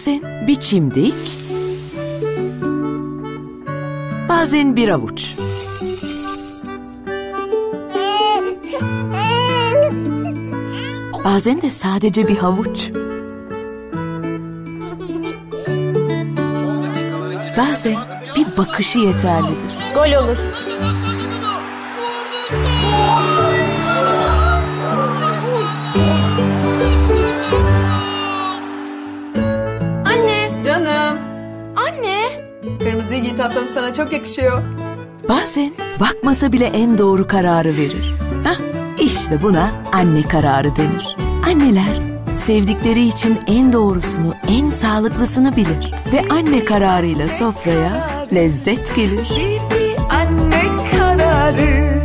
Bazen bir çimdik, bazen bir avuç. Bazen de sadece bir havuç. Bazen bir bakışı yeterlidir. Gol olur. Anne, Canım, anne. kırmızıyı giy tatlım, sana çok yakışıyor. Bazen bakmasa bile en doğru kararı verir. Hah, işte buna anne kararı denir. Anneler sevdikleri için en doğrusunu, en sağlıklısını bilir. Ve anne kararıyla sofraya lezzet gelir. Bir anne kararı.